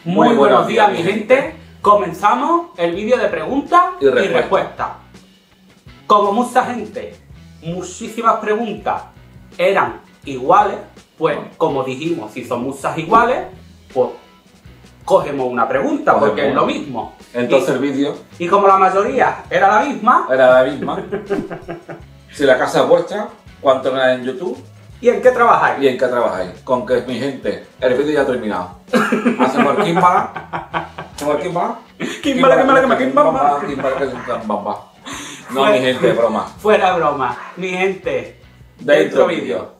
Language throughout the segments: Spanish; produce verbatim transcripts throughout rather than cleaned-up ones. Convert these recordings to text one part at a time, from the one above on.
Muy, Muy buenos días, días mi gente. gente. Comenzamos el vídeo de preguntas y respuestas. Respuesta. Como mucha gente, muchísimas preguntas eran iguales, pues como dijimos, si son muchas iguales, pues cogemos una pregunta, cogemos porque una. es lo mismo. Entonces y, el vídeo... Y como la mayoría era la misma... Era la misma. Si la casa es vuestra, ¿cuánto ganáis en YouTube? ¿Y en qué trabajáis? ¿Y en qué trabajáis? Con que mi gente, el vídeo ya ha terminado. Hacemos el kimbala. ¿Hacemos el kimbala? Kimbala, kimbala, kimbala, kimbala. Kimbala, kimbala. No, mi gente, broma. Fuera broma. Mi gente. Dentro vídeo.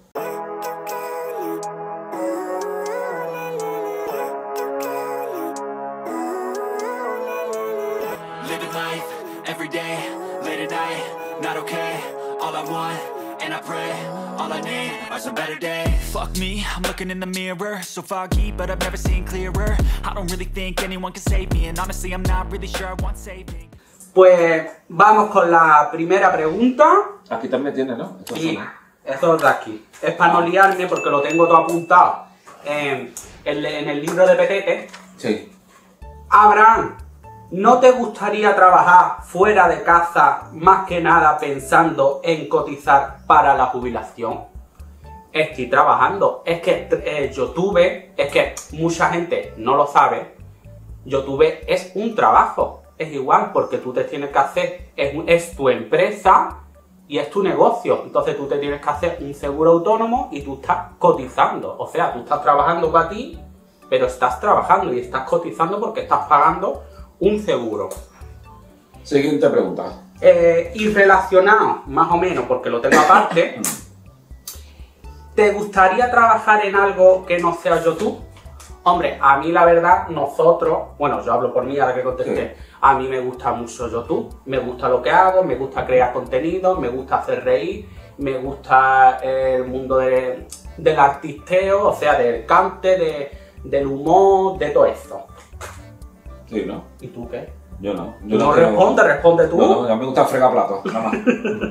Living life, every day, late at night, not okay. All I want, and I pray, all I need are some better days. Fuck me, I'm looking in the mirror, so foggy, but I've never seen clearer. I don't really think anyone can save me, and honestly I'm not really sure I want saving. Pues vamos con la primera pregunta. Aquí también tiene, ¿no? Estos sí, son, ¿no? eso es de aquí. Es para no liarme porque lo tengo todo apuntado en, en, en el libro de Petete. Sí. Abraham, ¿no te gustaría trabajar fuera de casa más que nada pensando en cotizar para la jubilación? Estoy trabajando. Es que eh, YouTube, es que mucha gente no lo sabe, YouTube es un trabajo. Es igual porque tú te tienes que hacer, es, es tu empresa y es tu negocio. Entonces tú te tienes que hacer un seguro autónomo y tú estás cotizando. O sea, tú estás trabajando para ti, pero estás trabajando y estás cotizando porque estás pagando un seguro. Siguiente pregunta. Eh, y relacionado, más o menos, porque lo tengo aparte, ¿te gustaría trabajar en algo que no sea YouTube? Hombre, a mí la verdad, nosotros, bueno, yo hablo por mí ahora que contesté, sí. A mí me gusta mucho YouTube, me gusta lo que hago, me gusta crear contenido, me gusta hacer reír, me gusta el mundo de, del artisteo, o sea, del cante, de, del humor, de todo eso. Sí, ¿no? ¿Y tú qué? Yo no. Yo no, no responde, tengo... responde tú. No, no, a mí me gusta fregar platos, nada más.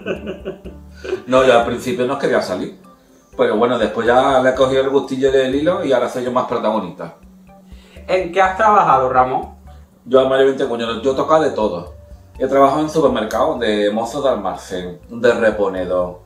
No, yo al principio no quería salir. Pero bueno, después ya le he cogido el gustillo del hilo y ahora soy yo más protagonista. ¿En qué has trabajado, Ramón? Yo mayormente, coño, yo he tocado de todo. He trabajado en supermercados, de mozo de almacén, de reponedor,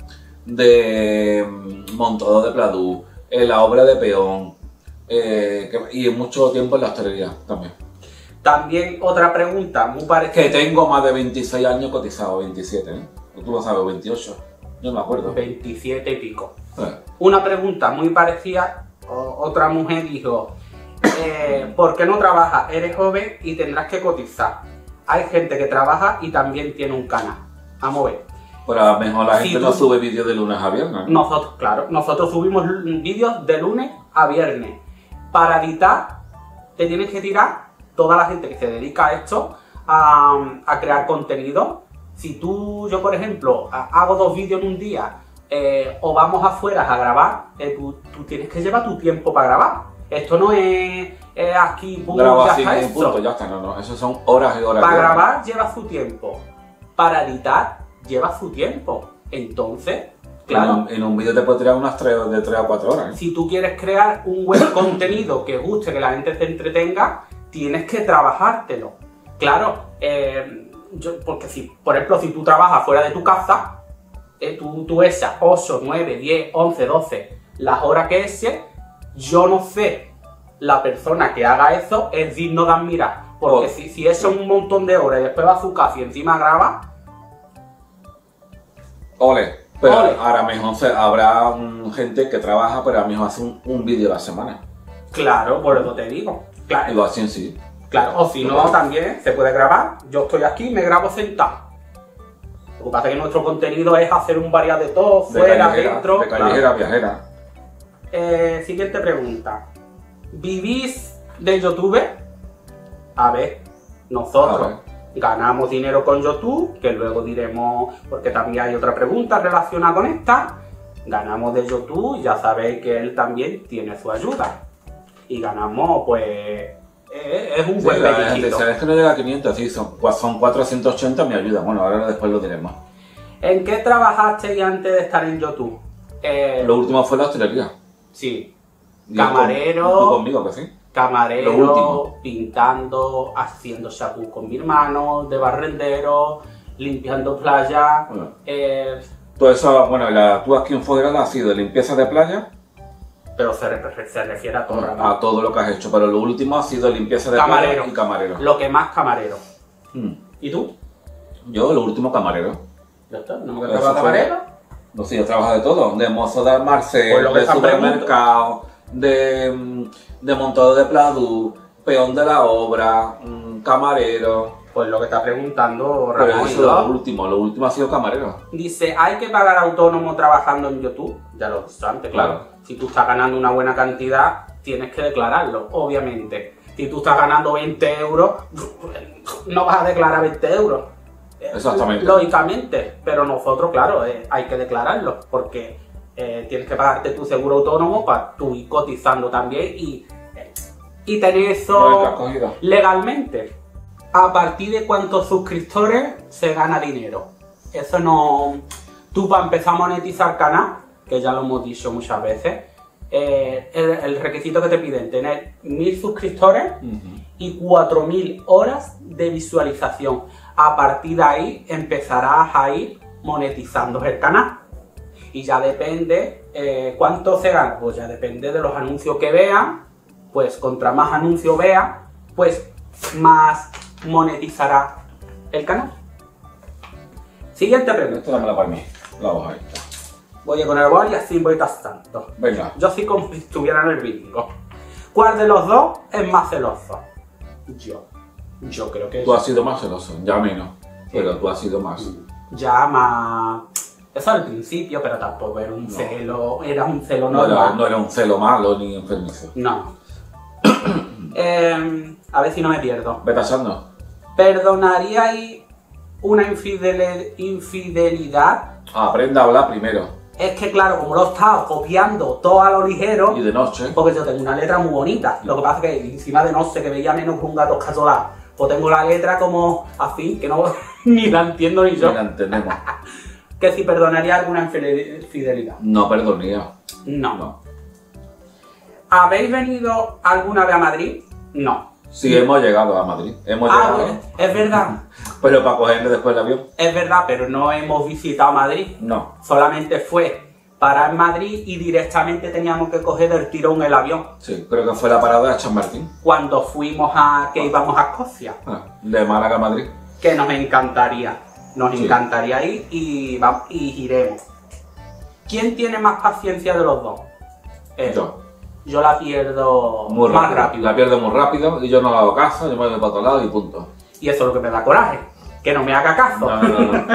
de montador de platú, en la obra de peón eh, y mucho tiempo en la hostelería también. También otra pregunta muy parecida. Que tengo más de veintiséis años cotizado, veintisiete, ¿eh? Tú lo sabes, veintiocho, yo no me acuerdo. veintisiete y pico. Eh. Una pregunta muy parecida, otra mujer dijo, eh, ¿por qué no trabajas? Eres joven y tendrás que cotizar. Hay gente que trabaja y también tiene un canal. Vamos a ver. Pero a lo mejor la gente si tú, no sube vídeos de lunes a viernes. Nosotros, claro, nosotros subimos vídeos de lunes a viernes. Para editar, te tienes que tirar toda la gente que se dedica a esto, a, a crear contenido. Si tú, yo por ejemplo, hago dos vídeos en un día, eh, o vamos afuera a grabar, eh, tú, tú tienes que llevar tu tiempo para grabar. Esto no es, es aquí, pum, Grabo ya así, está eso. Punto, ya está, no, no, eso son horas y horas. Para y horas. grabar lleva su tiempo, para editar lleva su tiempo. Entonces, claro, En un, en un vídeo te puede tirar unas tres, de tres a cuatro horas. ¿eh? Si tú quieres crear un buen contenido que guste, que la gente se entretenga, tienes que trabajártelo. Claro, eh, yo, porque si, por ejemplo, si tú trabajas fuera de tu casa, eh, tú, tú esas ocho, nueve, diez, once, doce, las horas que ese, yo no sé, la persona que haga eso es digno de admirar. Porque oh. si, si eso es un montón de horas y después va a su casa y encima graba... Ole. Pero Ole. ahora mismo o sea, habrá um, gente que trabaja, pero ahora mismo hace un, un vídeo a la semana. Claro, por eso te digo. Claro. Y lo hacen sí. Claro, o si no, también se puede grabar. Yo estoy aquí, me grabo sentado. Lo que pasa es que nuestro contenido es hacer un variado de todo, fuera, de dentro. De callejera, claro. viajera. Eh, siguiente pregunta. ¿Vivís de YouTube? A ver, nosotros A ver. ganamos dinero con YouTube, que luego diremos, porque también hay otra pregunta relacionada con esta. Ganamos de YouTube, ya sabéis que él también tiene su ayuda. Y ganamos, pues... es un buen beneficio. Sabes que no llega a quinientos, sí, son, son cuatrocientos ochenta, me ayuda. Bueno, ahora después lo diremos. ¿En qué trabajaste antes de estar en YouTube? Eh, Lo último fue la hostelería. Sí. Y Camarero. Tú conmigo, que sí. camarero, pintando, haciendo shampoo con mi hermano, de barrendero, limpiando playa. Bueno. Eh, Todo eso, bueno, la, tú aquí en Foderada has sido limpieza de playa, pero se, re- se refiere a todo, ¿no? a todo lo que has hecho, pero lo último ha sido limpieza de Camarero. playa y camarero. Lo que más camarero. Mm. ¿Y tú? Yo, lo último, camarero. ¿Ya está? ¿No me Eso trabajas fue- camarero? No sé, yo trabajo de todo, de mozo de armarse, Pues lo que de te han supermercado, de, mm, de montador de pladu, peón de la obra, mm, camarero. Pues lo que está preguntando Pero Ramón. eso es lo último, lo último ha sido camarero. Dice, ¿hay que pagar autónomo trabajando en YouTube? Ya lo he dicho antes, claro. Claro. Si tú estás ganando una buena cantidad, tienes que declararlo, obviamente. Si tú estás ganando veinte euros, no vas a declarar veinte euros. Exactamente. Lógicamente, pero nosotros, claro, eh, hay que declararlo, porque eh, tienes que pagarte tu seguro autónomo para tú ir cotizando también y, eh, y tener No eso te has cogido. legalmente. ¿A partir de cuántos suscriptores se gana dinero? Eso no... Tú para empezar a monetizar canal, que ya lo hemos dicho muchas veces, eh, el, el requisito que te piden tener mil suscriptores Ujú. y cuatro mil horas de visualización. A partir de ahí empezarás a ir monetizando el canal. Y ya depende eh, cuánto se gana, pues ya depende de los anuncios que vean, pues contra más anuncios vea, pues más monetizará el canal. Siguiente pregunta. Esto dámela para mí, la hoja ahí. Voy a poner bol y así voy tanto. Venga. Yo sí como si estuviera en el bingo. ¿Cuál de los dos es más celoso? Yo. Yo creo que Tú has sido más celoso, ya menos, pero tú has sido más. ya más... Eso al principio, pero tampoco era un No. celo, era un celo No era, normal. no era un celo malo ni enfermizo. No. Eh, a ver si no me pierdo. Ve pasando. ¿Perdonaríais una infidel- infidelidad? Aprenda a hablar primero. Es que claro, como lo he estado copiando todo a lo ligero, Y de noche. porque yo tengo una letra muy bonita. Lo que pasa es que encima de no sé, que veía menos que un gato escatolado, pues tengo la letra como así, que no ni la entiendo ni yo. Ni la entendemos. Que si perdonaría alguna infide- infidelidad. No perdonía. No. No. ¿Habéis venido alguna vez a Madrid? No. Sí, hemos llegado a Madrid. Hemos Ah, llegado. bueno, es verdad. Pero para cogerle después el avión. Es verdad, pero no hemos visitado Madrid. No. Solamente fue parar en Madrid y directamente teníamos que coger del tirón el avión. Sí, creo que fue la parada de San Martín. Cuando fuimos a... que íbamos a Escocia. Ah, de Málaga a Madrid. Que nos encantaría. Nos Sí. encantaría ir y, va- y iremos. ¿Quién tiene más paciencia de los dos? Él. Yo. Yo la pierdo Muy más rápido. rápido. La pierdo muy rápido y yo no le hago caso, yo me voy para otro lado y punto. Y eso es lo que me da coraje. Que no me haga caso. No, no, no. no.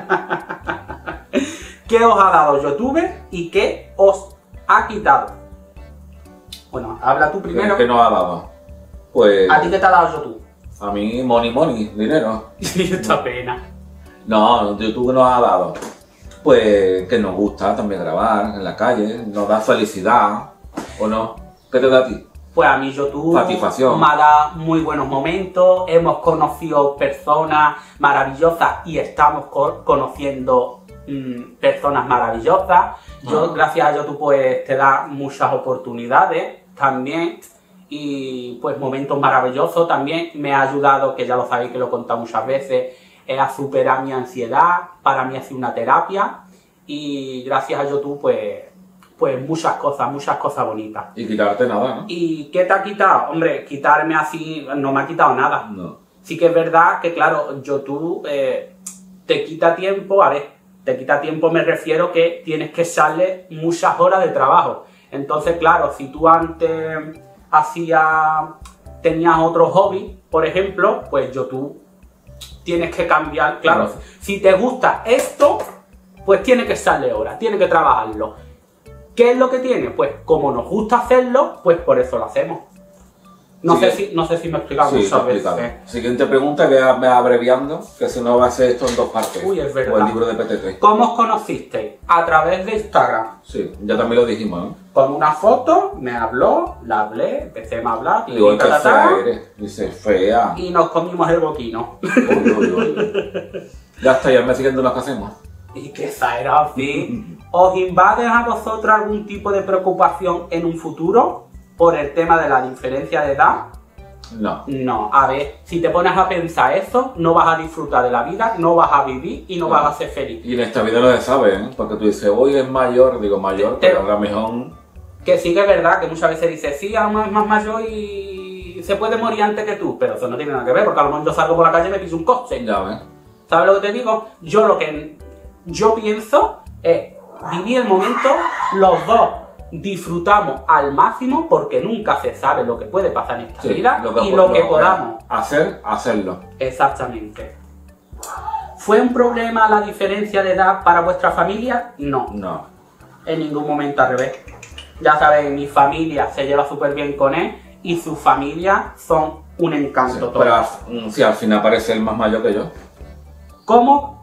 ¿Qué os ha dado YouTube y qué os ha quitado? Bueno, habla tú primero. ¿Qué nos ha dado? Pues ¿A ti qué te ha dado YouTube? a mí money money, dinero. Y esta pena. No, YouTube nos ha dado. Pues que nos gusta también grabar en la calle, nos da felicidad, ¿o no? ¿Qué te da a ti? Pues a mí YouTube Satisfacción. me ha dado muy buenos momentos, hemos conocido personas maravillosas y estamos co- conociendo mm, personas maravillosas. Yo, Ah. gracias a YouTube, pues te da muchas oportunidades también y pues momentos maravillosos. También me ha ayudado, que ya lo sabéis que lo he contado muchas veces, eh, a superar mi ansiedad. Para mí ha sido una terapia y gracias a YouTube pues, pues muchas cosas, muchas cosas bonitas. Y quitarte nada, ¿no? ¿Y qué te ha quitado? Hombre, quitarme así no me ha quitado nada. No. Sí que es verdad que, claro, YouTube eh, te quita tiempo, a ver, te quita tiempo me refiero que tienes que echarle muchas horas de trabajo. Entonces, claro, si tú antes hacías, tenías otro hobby, por ejemplo, pues YouTube tienes que cambiar, claro. Claro. Si te gusta esto, pues tienes que echarle horas, tienes que trabajarlo. ¿Qué es lo que tiene? Pues como nos gusta hacerlo, pues por eso lo hacemos. No, Sí, sé, que- si, no sé si me he explicado Sí, muchas está explicado. veces. Siguiente pregunta, ve a- ve abreviando, que si no va a ser esto en dos partes. Uy, es verdad. O el libro de P T T. ¿Cómo os conocisteis? A través de Instagram. Sí, ya también lo dijimos, ¿no? Con una foto, me habló, la hablé, empecé a hablar, Digo, y, qué fea eres. Dice, fea. y nos comimos el boquino. Uy, uy, uy. Ya está, ya me siguiendo lo que hacemos. Y que esa era así. ¿Os invade a vosotros algún tipo de preocupación en un futuro? por el tema de la diferencia de edad, No. no. A ver, si te pones a pensar eso, no vas a disfrutar de la vida, no vas a vivir y no, No. vas a ser feliz. Y en esta vida no se sabe, ¿eh? Porque tú dices, hoy es mayor, digo mayor, Te- pero a lo mejor... Que sí que es verdad que muchas veces dices, sí, a lo mejor es más mayor y se puede morir antes que tú, pero eso no tiene nada que ver, porque a lo mejor yo salgo por la calle y me piso un coche. Ya ves. ¿Sabes lo que te digo? Yo lo que yo pienso es vivir el momento, los dos disfrutamos al máximo porque nunca se sabe lo que puede pasar en esta Sí, vida lo que y po- lo que lo- podamos. Hacer, hacerlo. Exactamente. ¿Fue un problema la diferencia de edad para vuestra familia? No, No. en ningún momento al revés. Ya sabéis, mi familia se lleva súper bien con él y su familia son un Sí, encanto todo. pero al, mm, sí, al final parece el más mayor que yo. ¿Cómo?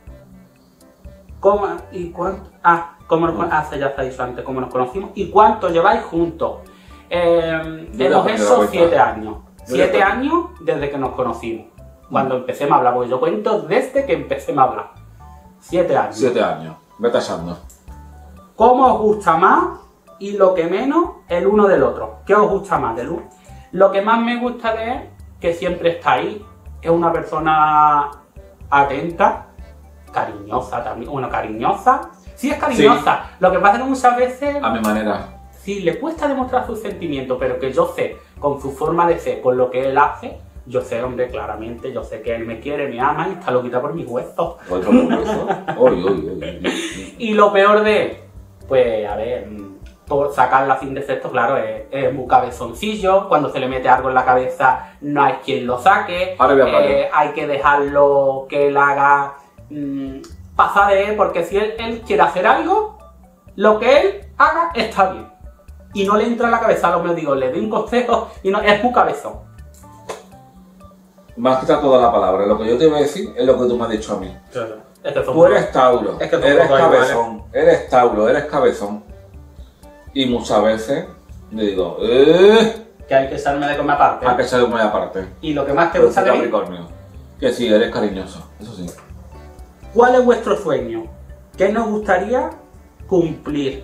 ¿Cómo? ¿Y cuánto? Ah, ¿cómo nos conocimos? Ah, ya se ha dicho antes, ¿cómo nos conocimos? ¿Y cuánto lleváis juntos? Eh, Yo hemos ya perdí la hecho cuenta. siete años. Yo ya Siete perdí. años desde que nos conocimos. Cuando empecemos a hablar, porque yo cuento desde que empecemos a hablar. Siete años. Siete años. Vete achando. ¿Cómo os gusta más y lo que menos el uno del otro? ¿Qué os gusta más del uno? Lo que más me gusta de él, que siempre está ahí, es una persona atenta, cariñosa también, bueno, cariñosa. Sí es cariñosa, lo que pasa es que muchas veces A mi manera. sí le cuesta demostrar sus sentimientos, pero que yo sé, con su forma de ser, con lo que él hace, yo sé, hombre, claramente, yo sé que él me quiere, me ama y está loquita por mis huesos. Oye, por eso. Oye, oye, oye. Y lo peor de él, pues a ver, mm, por sacarla sin defecto, claro, es, es muy cabezoncillo. Cuando se le mete algo en la cabeza, no hay quien lo saque. Ahora voy a hablar. Eh, hay que dejarlo que él haga mm, pasar de él, porque si él, él quiere hacer algo, lo que él haga está bien. Y no le entra en la cabeza, lo que digo, le doy un consejo y no, es muy cabezón. Me has quitado toda la palabra. Lo que yo te iba a decir es lo que tú me has dicho a mí. Es que son Tú eres Tauro, Es que son eres todos cabezón, eres Tauro, eres cabezón. Y muchas veces le digo, eh, que hay que echarme de comer aparte. hay que echarle muy aparte. Y lo que más te Pero gusta soy de mí, Capricornio. Que sí, eres cariñoso, eso sí. ¿cuál es vuestro sueño? ¿Qué nos gustaría cumplir?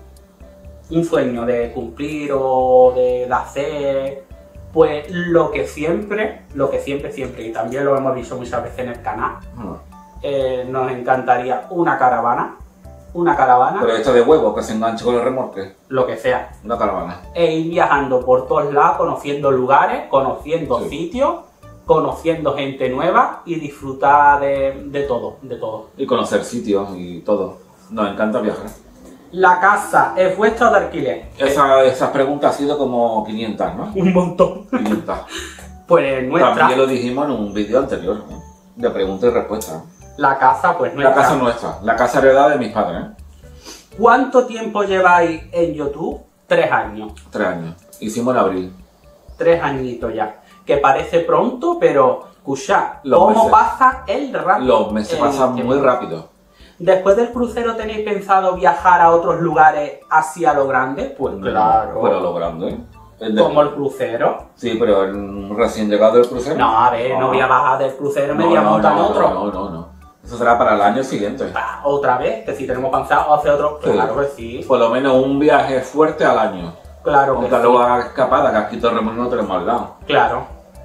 Un sueño de cumplir o de, de hacer, pues lo que siempre, lo que siempre, siempre, y también lo hemos dicho muchas veces en el canal, Ah. eh, nos encantaría una caravana, una caravana, Pero esta de huevo que se enganche con el remolque, lo que sea, una caravana. e ir viajando por todos lados, conociendo lugares, conociendo Sí. sitios, conociendo gente nueva y disfrutar de, de todo, de todo. Y conocer sitios y todo. Nos encanta viajar. ¿La casa es vuestra o de alquiler? Esa, esas preguntas han sido como quinientas, ¿no? Un montón. quinientas. Pues nuestra. También lo dijimos en un vídeo anterior, ¿no? De pregunta y respuesta. La casa, pues La nuestra. casa nuestra, la casa heredada de mis padres, ¿eh? ¿Cuánto tiempo lleváis en YouTube? Tres años. Tres años. Hicimos en abril. Tres añitos ya. Que parece pronto, pero escucha, Los ¿cómo meses. pasa el rápido? Los meses pasan muy rápido. Después del crucero, ¿tenéis pensado viajar a otros lugares así a lo grande? Pues claro. Pero lo grande, ¿eh? El de- Como el crucero. Sí, pero el recién llegado del crucero. No, a ver, no, Ah. voy a bajar del crucero, me No, voy a no, montar no, otro. No, no, no. Eso será para el año siguiente. Pa, Otra vez, que si tenemos pensado hacer otro, Sí. claro que sí. Por lo menos un viaje fuerte al año. Claro que Aunque sí. luego haga escapada, que aquí Torremolinos no tenemos al lado. Claro.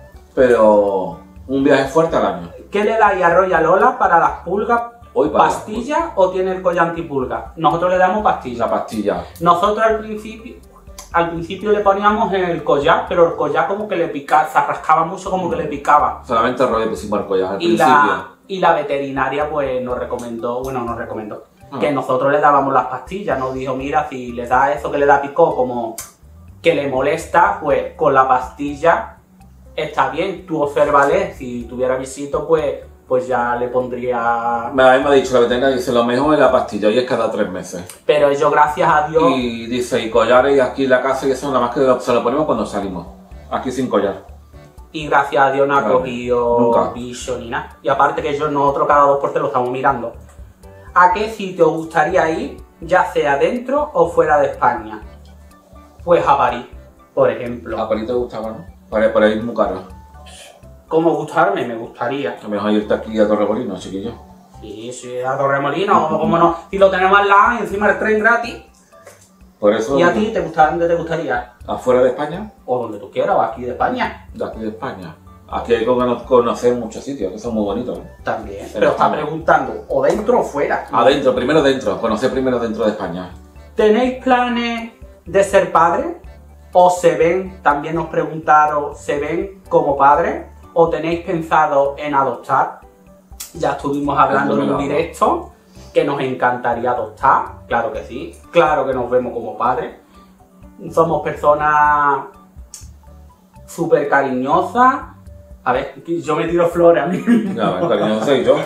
Pero un viaje fuerte al año. ¿Qué le dais a Royal Lola para las pulgas? Hoy para ¿Pastilla o tiene el collar antipulga? Nosotros le damos pastilla. la pastilla. Nosotros al principio, al principio le poníamos el collar, pero el collar como que le picaba, se rascaba mucho, como que le picaba. Solamente rollo pusimos el collar al Y principio. la, y la veterinaria pues nos recomendó, bueno, nos recomendó, Ah. que nosotros le dábamos las pastillas. Nos dijo, mira, si le da eso que le da picó, como que le molesta, pues con la pastilla está bien. Tú obsérvale, si tuviera visito, pues, pues ya le pondría... Me, a mí me ha dicho la veterinaria, dice, lo mejor es la pastilla y es cada tres meses. Pero yo, gracias a Dios... Y dice, y collares y aquí en la casa y eso nada más que se lo ponemos cuando salimos. Aquí sin collar. Y gracias a Dios no ha Claro, cogido nunca. bicho ni nada. Y aparte que yo nosotros cada dos por tres lo estamos mirando. ¿A qué sitio os gustaría ir, ya sea dentro o fuera de España? Pues a París, por ejemplo. A París te gustaba, ¿no? Para, para ir muy caro. ¿Cómo gustarme? Me gustaría. A lo mejor irte aquí a Torremolinos, chiquillo. Sí, sí, a Torremolinos, ¿cómo no? Si lo tenemos al lado, encima el tren gratis. Por eso... ¿Y a ti te gustaría, dónde te gustaría? ¿Afuera de España? O donde tú quieras, o aquí de España. De aquí de España. Aquí hay que cono- conocer muchos sitios, que son muy bonitos. ¿eh? También. Pero está preguntando, ¿o dentro o fuera? Adentro, primero dentro, conocer primero dentro de España. ¿Tenéis planes de ser padres? ¿O se ven, también nos preguntaron, se ven como padres? ¿O tenéis pensado en adoptar? Ya estuvimos hablando en un directo que nos encantaría adoptar, claro que sí, claro que nos vemos como padres. Somos personas súper cariñosas. A ver, yo me tiro flores a mí. No, cariño, soy yo.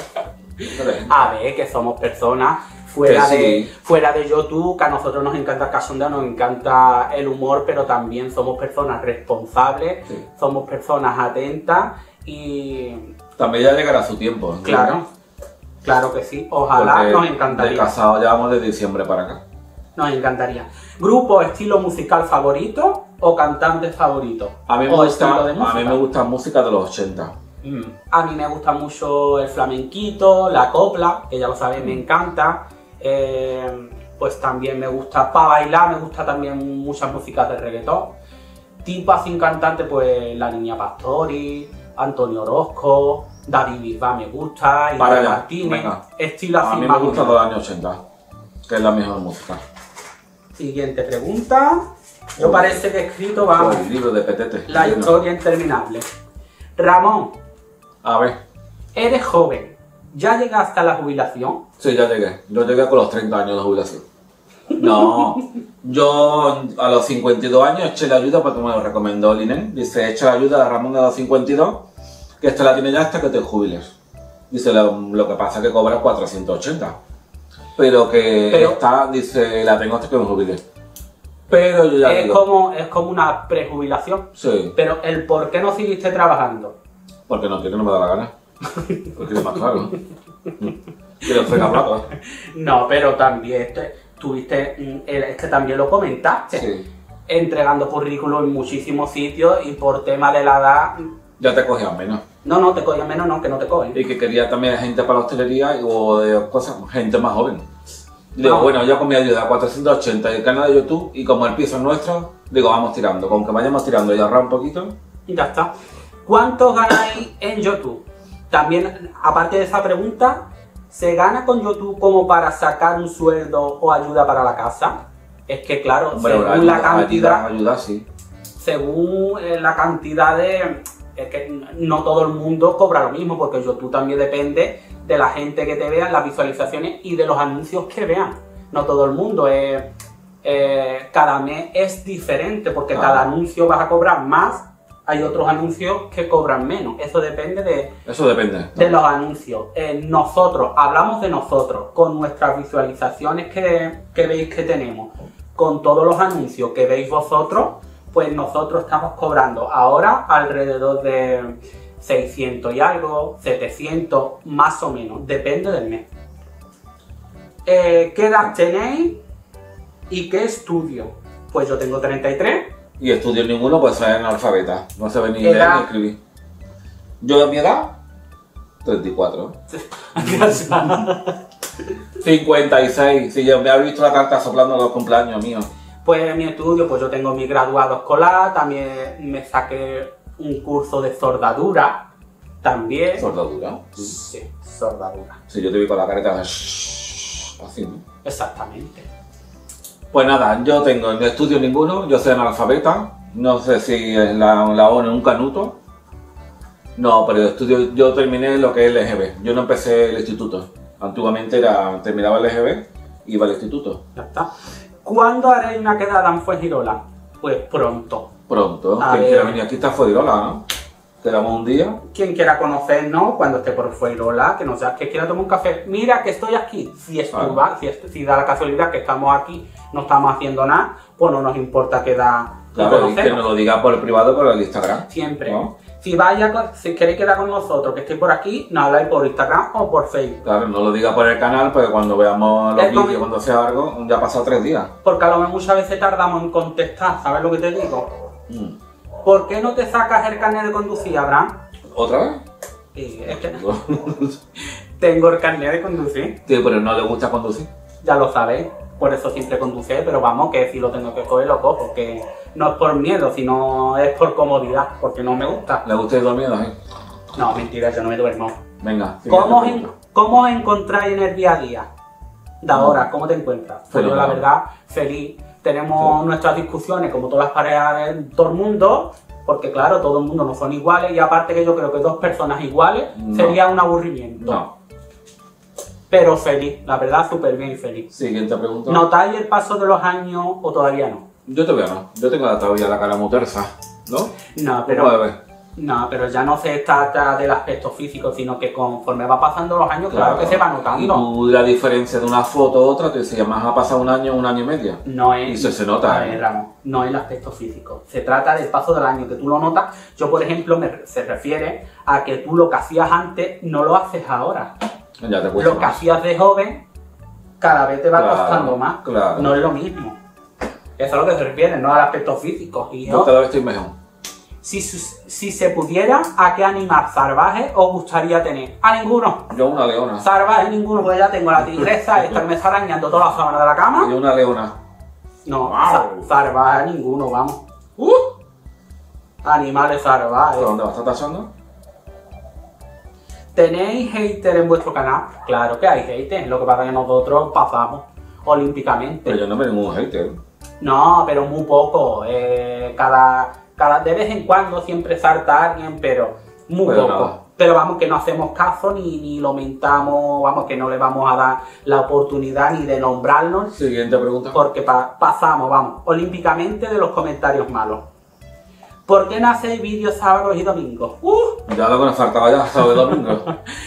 A ver, que somos personas fuera, Que de, sí. fuera de YouTube, que a nosotros nos encanta el cachondeo, nos encanta el humor, pero también somos personas responsables, Sí. somos personas atentas y También ya llegará su tiempo. ¿entiendes? claro, claro que sí, ojalá Porque nos de encantaría. casado llevamos de diciembre para acá. Nos encantaría. ¿Grupo, estilo musical favorito o cantante favorito? A mí me ¿O gusta, estilo de a música? mí me gusta música de los ochenta. Mm. A mí me gusta mucho el flamenquito, la copla, que ya lo sabéis, me encanta. Eh, pues también me gusta, para bailar, me gusta también muchas músicas de reggaetón. Tipo así cantante, pues La Niña Pastori, Antonio Orozco, David Bisbal me gusta, Para Iván allá, Martínez, venga. estilo A así mí me más o gusta menos. los años ochenta, que es la mejor música. Siguiente pregunta. Yo parece que he escrito, vamos, El libro de Petete. la Bueno, historia interminable. Ramón, A ver, eres joven, ¿ya llegaste a la jubilación? sí, ya llegué. Yo llegué con los treinta años de jubilación. No, yo a los cincuenta y dos años eché la ayuda porque me lo recomendó el I N E. Dice, echa la ayuda a Ramón a los cincuenta y dos, que esta la tiene ya hasta que te jubiles. Dice, lo, lo que pasa es que cobras cuatrocientos ochenta. Pero que Pero- está, dice, la tengo hasta que me jubile. Pero yo ya Es digo, como, es como una prejubilación. sí, Pero el por qué no seguiste trabajando. porque no quiero, no me da la gana. Porque es más claro. Quiero fregar platos. No, pero también te- tuviste, mm, el- es que también lo comentaste, Sí. entregando currículum en muchísimos sitios y por tema de la edad, Ya te cogían menos. no, no te cogían menos, no, que no te cogen. Y que quería también gente para la hostelería y- o de cosas, gente más joven. Y digo, No. bueno, yo con mi ayuda cuatrocientos ochenta y el canal de YouTube y como el piso es nuestro, digo, vamos tirando. Con que vayamos tirando y ahorrar un poquito. Y ya está. ¿Cuánto ganáis en YouTube? También, aparte de esa pregunta, ¿se gana con YouTube como para sacar un sueldo o ayuda para la casa? Es que claro, Hombre, según ayuda, la cantidad, Ayuda, ayuda, sí. según eh, la cantidad de... Es que no todo el mundo cobra lo mismo, porque YouTube también depende de la gente que te vea, las visualizaciones y de los anuncios que vean. No todo el mundo es... eh, cada mes es diferente, porque Claro. cada anuncio vas a cobrar más, hay otros anuncios que cobran menos. Eso depende de, Eso depende. de los anuncios. Eh, nosotros, hablamos de nosotros, con nuestras visualizaciones que, que veis que tenemos, con todos los anuncios que veis vosotros, pues nosotros estamos cobrando ahora alrededor de seiscientos y algo, setecientos, más o menos, depende del mes. Eh, ¿Qué edad tenéis y qué estudio? Pues yo tengo treinta y tres. Y estudio ninguno, pues soy analfabeta. No sé ni leer Edad. ni escribir. Yo de mi edad, treinta y cuatro. cincuenta y seis. Si yo me habéis visto la carta soplando los cumpleaños míos. Pues mi estudio, pues yo tengo mi graduado escolar, también me saqué un curso de soldadura, también. ¿Soldadura? Sí, soldadura, Si yo te vi con la careta de shhh, así, ¿no? exactamente. Pues nada, yo tengo no estudio ninguno, yo soy analfabeta, no sé si es la, la O N un canuto. No, pero estudio, yo terminé lo que es el L G B, yo no empecé el instituto. Antiguamente era, terminaba el L G B y iba al instituto. Ya está. ¿Cuándo haréis una quedada en Fuengirola? Pues pronto. Pronto, A quien ver. quiera venir aquí está Fuengirola, ¿no? Quedamos un día. Quien quiera conocernos cuando esté por Fuengirola, que no sea que quiera tomar un café, mira que estoy aquí. Si, Claro. estuva, si, est- si da la casualidad que estamos aquí, no estamos haciendo nada, pues no nos importa quedar y Claro, y que conocernos. nos lo diga por el privado por el Instagram. Siempre. ¿No? Si vaya, con- si queréis quedar con nosotros, que estéis por aquí, nos habláis por Instagram o por Facebook. Claro, no lo diga por el canal, porque cuando veamos los Es como- vídeos, cuando sea algo, ya ha pasado tres días. Porque a lo mejor muchas veces tardamos en contestar, ¿sabes lo que te digo? Mm. ¿Por qué no te sacas el carnet de conducir, Abraham? ¿Otra vez? Y es que tengo el carnet de conducir, Tío, pero no le gusta conducir. ya lo sabéis. por eso siempre conduciré, pero vamos, que si lo tengo que coger, lo cojo, que no es por miedo, sino es por comodidad, porque no me gusta. ¿Le gusta ir dormido, eh? No, mentira, yo no me duermo. Venga. ¿Cómo os, en, ¿Cómo os encontráis en el día a día? De ahora, ¿cómo te encuentras? Pues yo, la verdad, feliz. Tenemos sí. nuestras discusiones, como todas las parejas de todo el mundo, porque claro, todo el mundo no son iguales, y aparte que yo creo que dos personas iguales no. sería un aburrimiento. No. Pero feliz, la verdad, súper bien y feliz. Siguiente pregunta. ¿Notáis el paso de los años o todavía no? Yo todavía no. Yo tengo todavía la cara muy tersa, ¿no? No, pero... No, pero ya no se trata del aspecto físico, sino que conforme va pasando los años, claro, claro que se va notando. Y tú, la diferencia de una foto a otra, te dices, más ha pasado un año, un año y medio. No es... Y eso se nota. A ver, Ramón, no es el aspecto físico. Se trata del paso del año, que tú lo notas. Yo, por ejemplo, me, se refiere a que tú lo que hacías antes no lo haces ahora. Ya te cuesta Lo que más. hacías de joven, cada vez te va claro, costando más. Claro. No es lo mismo. Eso es a lo que se refiere, no al aspecto físico. Y yo yo, cada vez estoy mejor. Si, si se pudiera, ¿a qué animal salvaje os gustaría tener? A ninguno. Yo una leona. Salvaje ninguno, porque ya tengo la tigresa esta que me está arañando toda la sábana de la cama. Yo una leona. No, wow. Salvaje ninguno, vamos. Uh, animales salvajes. ¿Dónde vas a estar tachando? ¿Tenéis hater en vuestro canal? Claro que hay hater, lo que pasa es que nosotros pasamos olímpicamente. Pero yo no veo ningún hater. No, pero muy poco. Eh, cada... Cada, de vez en cuando siempre salta alguien, pero muy pero poco. Nada. Pero vamos, que no hacemos caso ni, ni lo mentamos, vamos, que no le vamos a dar la oportunidad ni de nombrarnos. Siguiente pregunta. Porque pa pasamos, vamos, olímpicamente de los comentarios malos. ¿Por qué no hacéis vídeos sábados y domingos? Uh. Ya lo que nos faltaba ya, sábado y domingo.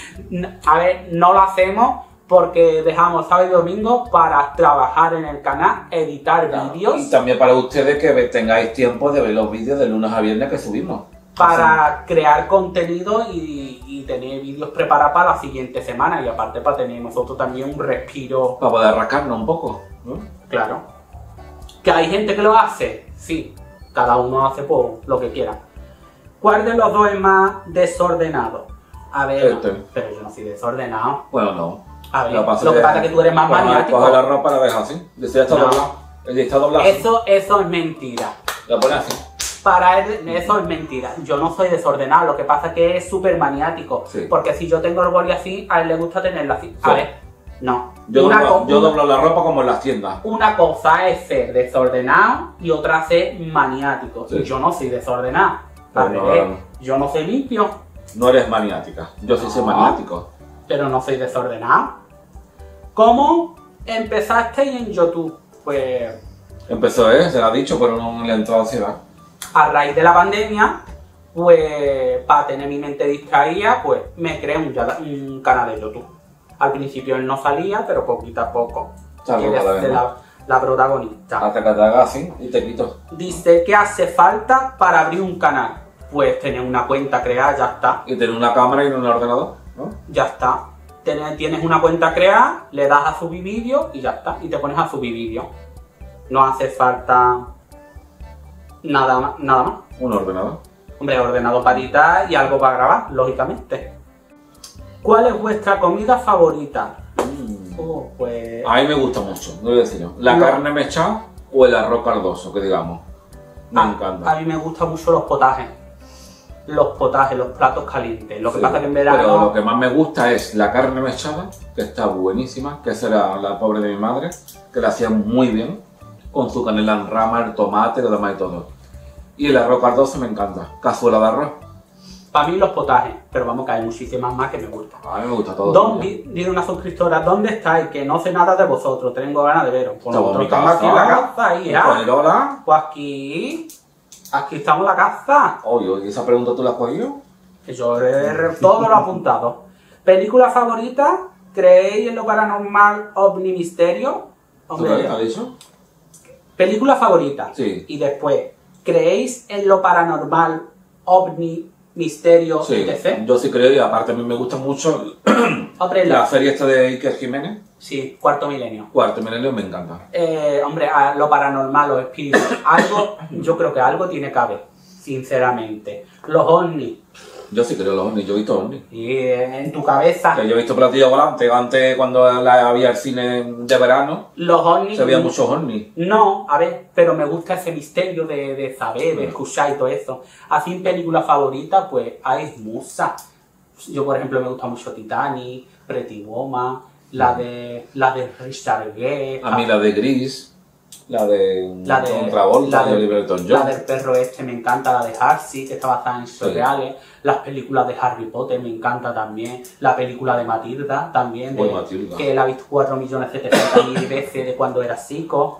A ver, no lo hacemos porque dejamos sábado y domingo para trabajar en el canal, editar claro. vídeos. Y también para ustedes que tengáis tiempo de ver los vídeos de lunes a viernes que subimos. Para sí. crear contenido y, y tener vídeos preparados para la siguiente semana. Y aparte para tener nosotros también un respiro. Para poder rascarnos un poco, ¿no? Claro. ¿Que hay gente que lo hace? Sí. Cada uno hace por lo que quiera. ¿Cuál de los dos es más desordenado? A ver, este. no, pero yo no soy desordenado. Bueno, no. A ver, lo, lo que pasa es que tú eres más coge, maniático. Coge la ropa y la dejas así. Dice, ya está no. doblado. El está doblado. Eso, eso es mentira. Lo pones así. Para él, eso es mentira. Yo no soy desordenado, lo que pasa es que es súper maniático. Sí. Porque si yo tengo el boli así, a él le gusta tenerlo así. A sí. ver, no. Yo, doblo, yo doblo la ropa como en las tiendas. Una cosa es ser desordenado y otra ser maniático. Sí. Yo no soy desordenado. Pero no, no. Yo no soy limpio. No eres maniática. Yo sí no, soy maniático. Pero no soy desordenado. ¿Cómo empezasteis en YouTube? Pues... Empezó, ¿eh? Se lo ha dicho, pero no le entró ansiedad. A raíz de la pandemia, pues para tener mi mente distraída, pues me creé un, un canal de YouTube. Al principio él no salía, pero poquito a poco. Quiere ser la, la protagonista. Hasta que te hagas así y te quito. Dice, ¿qué hace falta para abrir un canal? Pues tener una cuenta creada, ya está. Y tener una cámara y un ordenador, ¿no? Ya está. Tienes una cuenta creada, le das a subir vídeo y ya está. Y te pones a subir vídeo. No hace falta nada más. Nada más. Un ordenador. Hombre, ordenador para editar y algo para grabar, lógicamente. ¿Cuál es vuestra comida favorita? Mm. Oh, pues... A mí me gusta mucho, no voy a decir yo. La no. carne mechada o el arroz cardoso, que digamos. Me a, encanta. A mí me gustan mucho los potajes. Los potajes, los platos calientes. Lo que sí, pasa que en verano... Pero lo que más me gusta es la carne mechada, que está buenísima, que esa era la pobre de mi madre, que la hacía muy bien, con su canela en rama, el tomate, lo demás y todo. Y el arroz cardoso me encanta, cazuela de arroz. Para mí los potajes, pero vamos que hay muchísimas más que me gustan. A mí me gusta todo. ¿Dónde, dice una suscriptora, ¿dónde estáis? Que no sé nada de vosotros, tengo ganas de veros. Pues nosotros estamos aquí en la casa, hija. Pues aquí... Aquí estamos en la casa. Oye, ¿y esa pregunta tú la has cogido? Yo he todo lo he apuntado. ¿Película favorita? ¿Creéis en lo paranormal, ovni, misterio? ¿Tú qué has dicho? Película favorita. Sí. Y después, ¿creéis en lo paranormal, ovni, misterio, sí, etcétera? Yo sí creo, y aparte a mí me gusta mucho hombre, la la serie esta de Iker Jiménez. Sí, Cuarto Milenio. Cuarto Milenio me encanta. Eh, hombre, a lo paranormal, los espíritus, algo, yo creo que algo tiene que haber, sinceramente. Los ovnis, Yo sí creo en los ovnis, yo he visto ovnis. Y en tu cabeza, Que yo he visto platillos volantes, antes cuando la- había el cine de verano, los ovnis... se veían muchos ovnis. No, a ver, pero me gusta ese misterio de, de saber, de escuchar y todo eso. Así en películas favoritas, pues hay muchas. Yo, por ejemplo, me gusta mucho Titanic, Pretty Woman, la de, la de Richard Gere. A mí la de Gris, la de La de, John Travolta, la de de- Oliver Newton-John. la del perro este me encanta, la de Harsey, que está basada en hechos Sí. reales. Las películas de Harry Potter me encanta también. La película de Matilda también, de- Uy, Matilda. que la he visto cuatro millones setecientas mil veces de cuando era chico.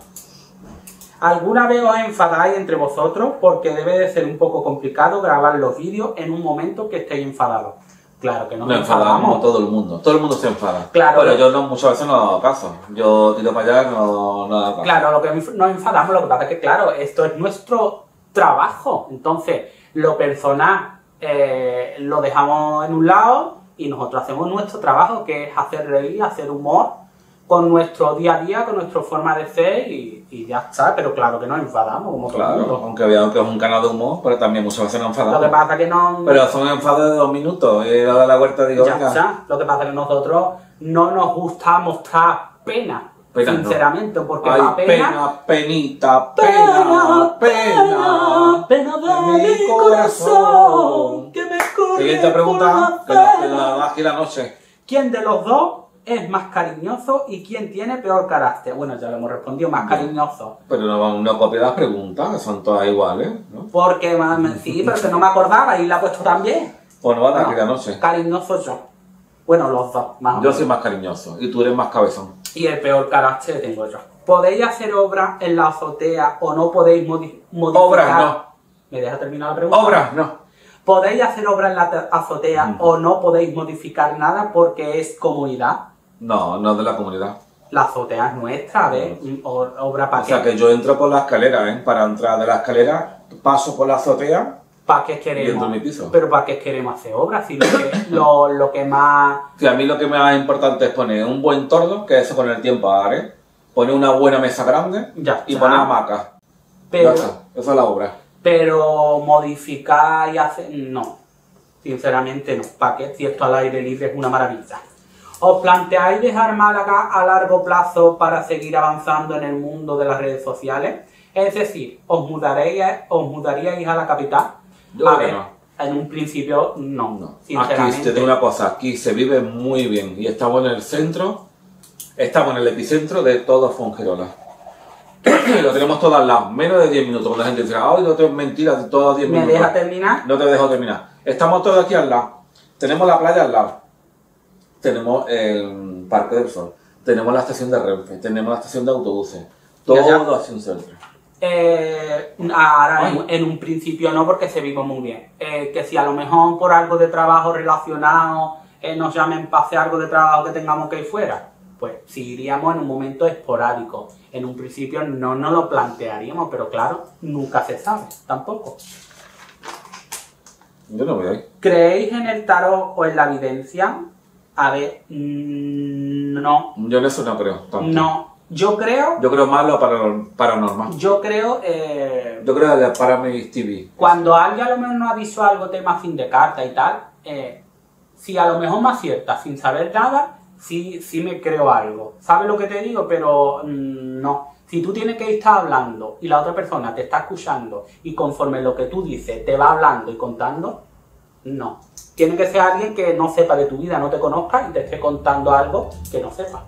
¿Alguna vez os enfadáis entre vosotros? Porque debe de ser un poco complicado grabar los vídeos en un momento que estéis enfadados. Claro que no Nos nos enfadamos enfadamos. todo el mundo, todo el mundo se enfada. Claro. Pero yo no, muchas veces no hago caso. Yo tiro para allá y no, no hago caso. Claro, lo que nos enfadamos, lo que pasa es que, claro, esto es nuestro trabajo. Entonces, lo personal eh, lo dejamos en un lado y nosotros hacemos nuestro trabajo, que es hacer reír, hacer humor con nuestro día a día, con nuestra forma de ser y, y ya está. Pero claro que nos enfadamos, como todo el Claro, mundo. aunque vean que es un canal de humor, pero también muchas veces nos Lo que enfadamos. pasa es que no... Pero son enfados de dos minutos. Y la de la huerta digo, Ya venga, está. Lo que pasa es que nosotros no nos gusta mostrar pena, Pena no. sinceramente, porque ay, la pena... pena, penita, pena, pena, pena de mi corazón. que me corre Siguiente pregunta, que por nos la queda pena. aquí la noche. ¿Quién de los dos es más cariñoso y quién tiene peor carácter? Bueno, ya lo hemos respondido, más cariñoso. Pero no, no copia las preguntas, que son todas iguales, ¿no? Porque, más sí, pero que no me acordaba y la he puesto también. Pues no van a No, aquí la noche. cariñoso yo. Bueno, los dos, más o Yo menos. soy más cariñoso y tú eres más cabezón. Y el peor carácter tengo yo. ¿Podéis hacer obras en la azotea o no podéis modi- modificar? Obras no. ¿Me deja terminar la pregunta? Obras, no. ¿Podéis hacer obras en la te- azotea Mm. o no podéis modificar nada porque es comunidad? No, no es de la comunidad. La azotea es nuestra, a ver, o- obra para O sea qué. que yo entro por la escalera, ¿eh? Para entrar de la escalera, paso por la azotea. ¿Para qué Y entro queremos? en mi piso. Pero ¿para qué queremos hacer obras? Si lo que, lo, lo que más... Que a mí lo que me más importante es poner un buen torno, que eso con el tiempo haré. Poner una buena mesa grande Ya y está. poner hamacas. Pero, Ya está. Esa es la obra. pero modificar y hacer... No. Sinceramente no. ¿Para qué? Si esto al aire libre es una maravilla. ¿Os planteáis dejar Málaga a largo plazo para seguir avanzando en el mundo de las redes sociales? Es decir, ¿os mudaréis, os mudaríais a la capital? Yo a creo que ver, no. en un principio no, No. Aquí sinceramente. te digo una cosa, aquí se vive muy bien y estamos en el centro, estamos en el epicentro de todo Fuengirola. Lo tenemos todo al lado, menos de diez minutos. Cuando la gente dice, ay, no te es mentira, de todos diez ¿Me minutos. deja terminar? No te dejo terminar. Estamos todos aquí al lado. Tenemos la playa al lado. Tenemos el Parque del Sol. Tenemos la estación de Renfe. Tenemos la estación de autobuses. Todo Ya, ya. así un centro. Eh, ahora en, Ay. en un principio no, porque se vive muy bien. Eh, que si a lo mejor por algo de trabajo relacionado eh, nos llamen para hacer algo de trabajo que tengamos que ir fuera, pues sí iríamos en un momento esporádico. En un principio no nos lo plantearíamos, pero claro, nunca se sabe, tampoco. Yo no voy ahí. ¿Creéis en el tarot o en la evidencia? A ver, mm, no, Yo en eso no creo tanto. no. Yo creo, Yo creo más lo paranor- paranormal. yo creo... eh, Yo creo en la Paramis T V. Cuando alguien a lo mejor nos ha dicho algo tema fin de carta y tal, eh, si a lo mejor me acierta sin saber nada, sí, sí me creo algo. ¿Sabes lo que te digo? Pero mm, no. Si tú tienes que estar hablando y la otra persona te está escuchando y conforme lo que tú dices te va hablando y contando, no. Tiene que ser alguien que no sepa de tu vida, no te conozca y te esté contando algo que no sepa.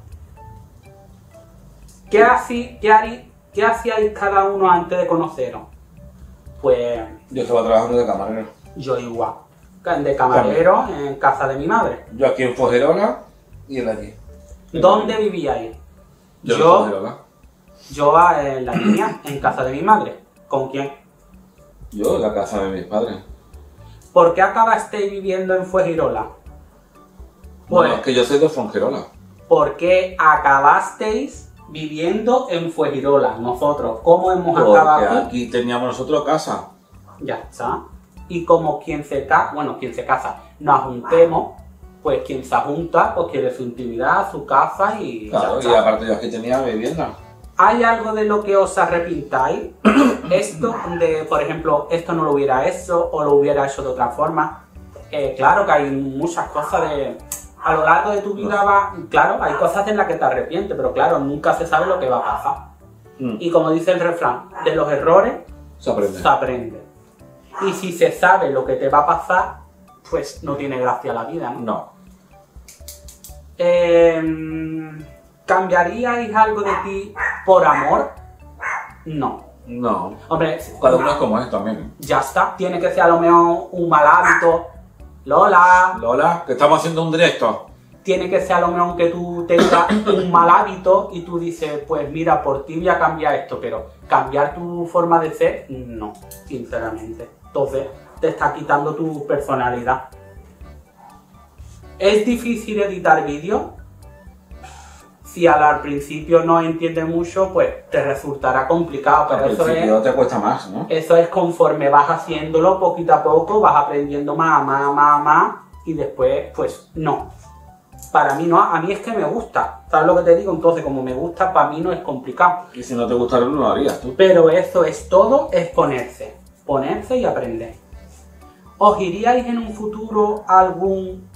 ¿Qué, hací- qué, harí- qué hacíais cada uno antes de conoceros? Pues Yo estaba trabajando de camarero. yo igual, de camarero en casa de mi madre. Yo aquí en Fuengirola y él allí. ¿Dónde vivíais? Yo, Yo- en Fuengirola. Yo a- en la niña, en casa de mi madre. ¿Con quién? Yo en la casa de mis padres. ¿Por qué acabasteis viviendo en Fuengirola? Pues, Bueno, es que yo soy de Fuengirola. ¿por qué acabasteis viviendo en Fuengirola? Nosotros, ¿cómo hemos Porque acabado aquí? aquí teníamos nosotros casa. Ya está. Y como quien se casa, bueno, quien se casa, nos juntemos, pues quien se junta, pues quiere su intimidad, su casa y Claro, ya y está. aparte yo aquí tenía vivienda. ¿Hay algo de lo que os arrepintáis? Esto de, por ejemplo, esto no lo hubiera hecho o lo hubiera hecho de otra forma. eh, claro que hay muchas cosas de... A lo largo de tu vida va... Claro, hay cosas en las que te arrepientes, pero claro, nunca se sabe lo que va a pasar. Mm. Y como dice el refrán, de los errores se aprende. se aprende. Y si se sabe lo que te va a pasar, pues no tiene gracia la vida, ¿no? No. Eh, ¿Cambiaríais algo de ti por amor? No. No. Hombre, cada uno es como es también. Ya está. Tiene que ser a lo mejor un mal hábito. Lola. Lola, que estamos haciendo un directo. Tiene que ser a lo mejor que tú tengas un mal hábito y tú dices, pues mira, por ti voy a cambiar esto, pero cambiar tu forma de ser, no, sinceramente. Entonces, te está quitando tu personalidad. ¿Es difícil editar vídeos? Si al, al principio no entiendes mucho, pues te resultará complicado, pero al eso principio es, te cuesta más, ¿no? Eso es conforme vas haciéndolo poquito a poco, vas aprendiendo más, más, más, más, y después, pues no. Para mí no, a mí es que me gusta, ¿sabes lo que te digo? Entonces, como me gusta, para mí no es complicado. Y si no te gustara, no lo harías tú. Pero eso es todo, es ponerse, ponerse y aprender. ¿Os iríais en un futuro a algún...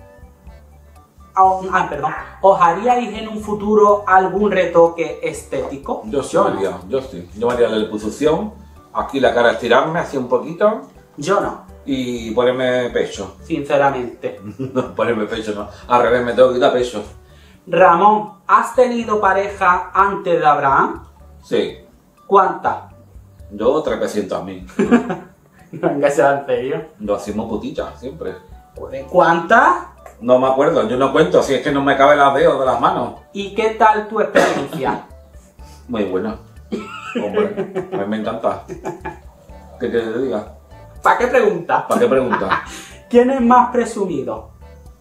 Ah, perdón. ¿Os haríais en un futuro algún retoque estético? Yo sí, yo haría, no. yo sí. Yo me haría la liposucción, aquí la cara estirarme así un poquito. Yo no. Y ponerme pecho. Sinceramente. No, ponerme pecho no. Al revés, me tengo que quitar pecho. Ramón, ¿has tenido pareja antes de Abraham? Sí. ¿Cuántas? Yo trescientas mil. Venga, sea en serio. Lo hacemos putitas, siempre. ¿Cuántas? No me acuerdo, yo no cuento, si es que no me caben los dedos de las manos. ¿Y qué tal tu experiencia? Muy buena. Hombre, a mí me encanta. ¿Qué quieres que te diga? ¿Para qué preguntas? ¿Para qué preguntas? ¿Quién es más presumido?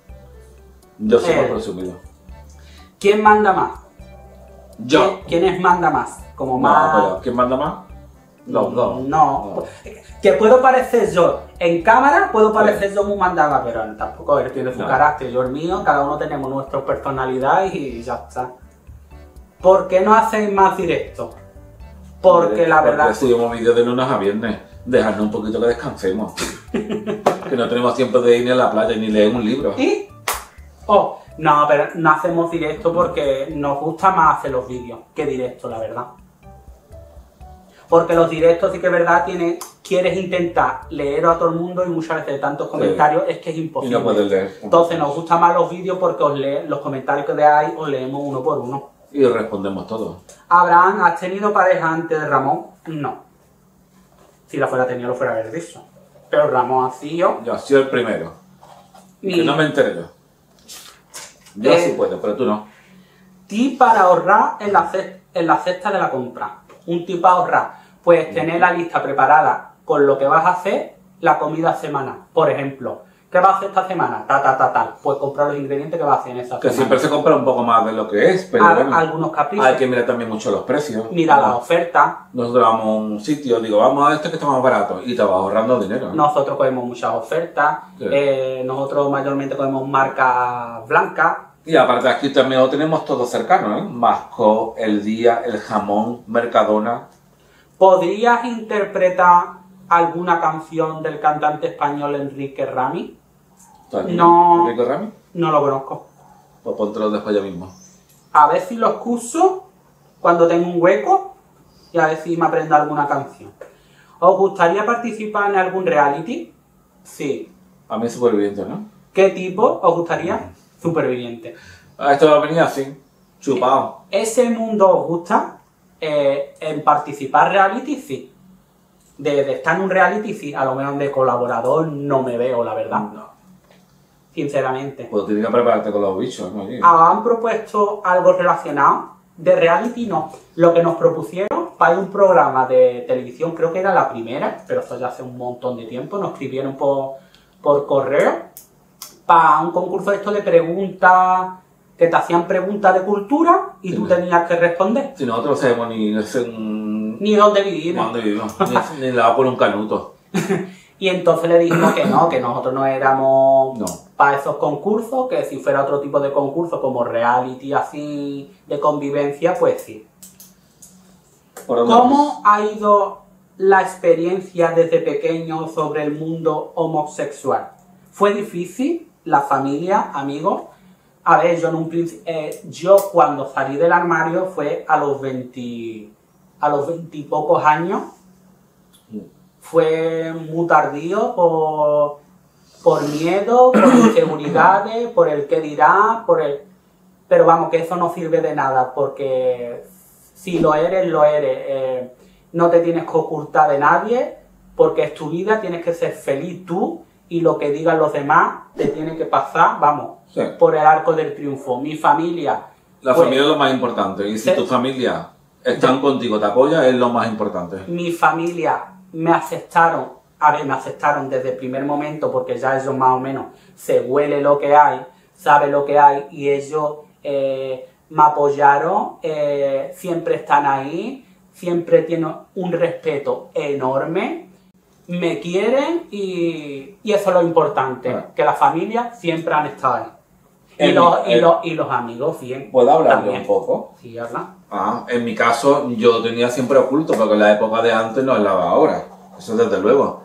Yo soy Eh. más presumido. ¿Quién manda más? Yo. ¿Quién, ¿Quién es manda más? Como No, más... pero ¿quién manda más? Los dos. No. no. Que puedo parecer yo, en cámara puedo parecer sí. yo muy mandaba, pero tampoco él tiene su no. carácter, yo el mío, cada uno tenemos nuestra personalidad y ya está. ¿Por qué no hacéis más directo? Porque Porque la verdad... Porque subimos vídeos de lunes a viernes, dejadnos un poquito que descansemos. Que no tenemos tiempo de ir ni a la playa ni leer un libro. ¿Y? Oh, no, pero no hacemos directo porque nos gusta más hacer los vídeos que directo, la verdad. Porque los directos sí que es verdad, tiene, quieres intentar leer a todo el mundo y muchas veces de tantos comentarios sí. es que es imposible. Y no puedes leer. Entonces nos gustan más los vídeos porque os lee, los comentarios que veáis os leemos uno por uno. Y respondemos todos. Abraham, ¿has tenido pareja antes de Ramón? No. Si la fuera tenido lo fuera haber dicho. Pero Ramón ha sido... Yo he sido el primero. Y... Que no me enteré yo. Yo eh, sí puedo, pero tú no. Tip para ahorrar en la, en la cesta de la compra. Un tip para ahorrar. Pues tener la lista preparada con lo que vas a hacer la comida semanal. Por ejemplo, ¿qué vas a hacer esta semana? Ta, ta, ta, tal. Pues comprar los ingredientes que vas a hacer en esa que semana. siempre se compra un poco más de lo que es, pero Al, bueno, algunos caprichos. hay que mirar también mucho los precios. Mira las ofertas. Nosotros vamos a un sitio, digo, vamos a este que está más barato y te vas ahorrando dinero. Nosotros cogemos muchas ofertas. Sí. Eh, nosotros mayormente cogemos marcas blancas. Y aparte aquí también lo tenemos todo cercano, ¿eh? Masco, El Día, El Jamón, Mercadona. ¿Podrías interpretar alguna canción del cantante español Enrique Rami? No, ¿Enrique Rami? No lo conozco. Pues póntelo después ya mismo. A ver si lo escucho cuando tengo un hueco y a ver si me aprendo alguna canción. ¿Os gustaría participar en algún reality? Sí. A mí Superviviente, ¿no? ¿Qué tipo os gustaría? Superviviente. Ah, esto va a venir así, chupado. ¿Ese mundo os gusta? Eh, en participar reality, sí. De, de estar en un reality, sí. A lo mejor de colaborador no me veo, la verdad. No. Sinceramente. Pues tienes que prepararte con los bichos, ¿no? ¿Han propuesto algo relacionado? De reality, no. Lo que nos propusieron para un programa de televisión, creo que era la primera, pero esto ya hace un montón de tiempo, nos escribieron por, por correo, para un concurso esto de preguntas, que te hacían preguntas de cultura y sí, tú tenías que responder. Si nosotros no sabemos ni, ni, ni dónde vivimos. Ni dónde vivimos, ni, ni la por un canuto. Y entonces le dijimos que no, que nosotros no éramos no. para esos concursos, que si fuera otro tipo de concurso como reality así de convivencia, pues sí. ¿Cómo ha ido la experiencia desde pequeño sobre el mundo homosexual? Fue difícil, la familia, amigos. A ver, yo en un principio, eh, yo cuando salí del armario fue a los veinte, a los veinte y pocos años. Fue muy tardío por, por miedo, por inseguridades, por el qué dirá, por el... Pero vamos, que eso no sirve de nada, porque si lo eres, lo eres. Eh, no te tienes que ocultar de nadie, porque es tu vida, tienes que ser feliz tú, y lo que digan los demás te tiene que pasar, vamos, sí, por el arco del triunfo. Mi familia... La pues, familia es lo más importante, y si sí, tu familia están contigo, te apoya, es lo más importante. Mi familia me aceptaron, a ver, me aceptaron desde el primer momento, porque ya ellos más o menos se huele lo que hay, sabe lo que hay, y ellos eh, me apoyaron, eh, siempre están ahí, siempre tienen un respeto enorme, me quieren y, y eso es lo importante, ah, que la familia siempre han estado ahí. Y En los, mi- y, eh, los, y los amigos, bien. ¿Puedo hablar yo también. un poco? Sí, habla. Ah, en mi caso, yo lo tenía siempre oculto, porque en la época de antes no es la de ahora. Eso desde luego.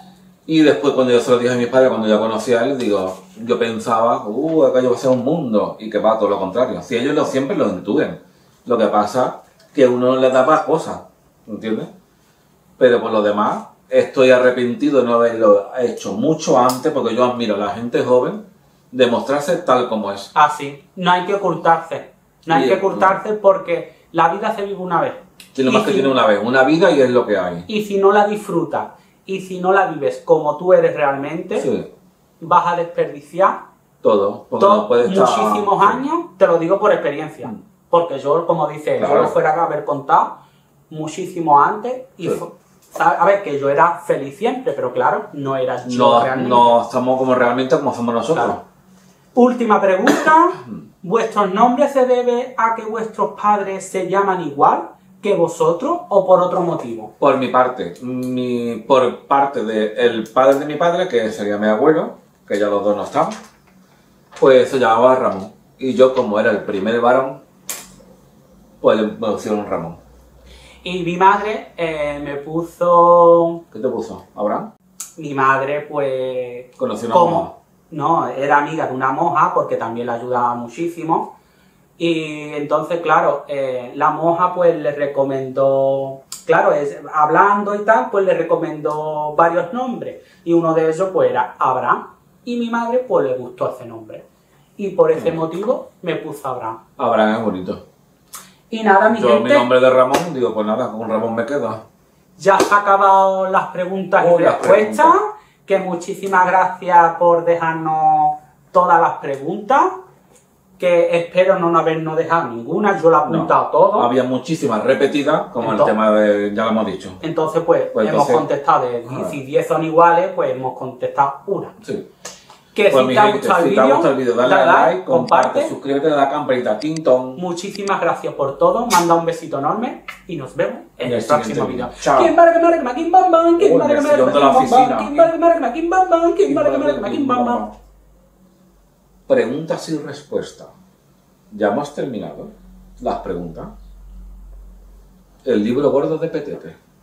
Y después, cuando yo se lo dije a mis padres, cuando yo conocí a él, digo, yo pensaba, uh, acá yo voy a ser un mundo, y que va todo lo contrario. Si ellos lo, siempre lo intuyen. Lo que pasa que uno les da más cosas, ¿entiendes? Pero por lo demás, estoy arrepentido de no haberlo hecho mucho antes, porque yo admiro a la gente joven de mostrarse tal como es. Así, no hay que ocultarse. No hay Sí, que ocultarse porque la vida se vive una vez. Tiene Y más que si- tiene una vez, una vida y es lo que hay. Y si no la disfrutas y si no la vives como tú eres realmente, Sí, vas a desperdiciar todo. Porque to- no puede estar- muchísimos sí. años, te lo digo por experiencia. Mm. Porque yo, como dice, Claro. yo lo fuera a haber contado muchísimo antes y Sí. fu- ¿sabes? A ver, que yo era feliz siempre, pero claro, no era yo No, realmente. no estamos como realmente como somos nosotros. Claro. Última pregunta. ¿Vuestros nombres se debe a que vuestros padres se llaman igual que vosotros o por otro motivo? Por mi parte, mi, por parte del padre de mi padre, que sería mi abuelo, que ya los dos no están, pues se llamaba Ramón. Y yo, como era el primer varón, pues le pusieron Ramón. Y mi madre eh, me puso... ¿Qué te puso? ¿Abraham? Mi madre, pues... Conocí una ¿Cómo? monja. No, era amiga de una monja porque también la ayudaba muchísimo. Y entonces, claro, eh, la monja pues le recomendó... Claro, es, hablando y tal, pues le recomendó varios nombres. Y uno de ellos pues era Abraham. Y mi madre pues le gustó ese nombre. Y por ese motivo me puso Abraham. Abraham es bonito. Y nada, mi Yo, gente, mi nombre de Ramón, digo, pues nada, con Ramón me quedo. ya se han acabado las preguntas y Oh, las respuestas. preguntas. Que muchísimas gracias por dejarnos todas las preguntas. Que espero no habernos dejado ninguna. Yo la he apuntado No, todo. había muchísimas repetidas, como Entonces- el tema de, ya lo hemos dicho. Entonces, pues, Pues hemos entonces- contestado de Ah. si diez son iguales, pues hemos contestado una. Sí. Que Pues si mi te ha gente, gustado el si te ha vídeo, gustado el vídeo, dale dale a like, comparte, comparte. suscríbete, dale a la campanita, tintón. Muchísimas gracias por todo. Manda un besito enorme y nos vemos en En el el próximo siguiente vídeo. vídeo. Chao. ¿Quién va a que me ¿Quién bam bam? ¿Quién Uy, va a que el me sillón de la oficina. ¿Quién va a que me ¿Quién bam bam? ¿Quién va a que me ¿Quién bam bam? Preguntas y respuestas. Ya hemos terminado las preguntas. El libro gordo de Petete.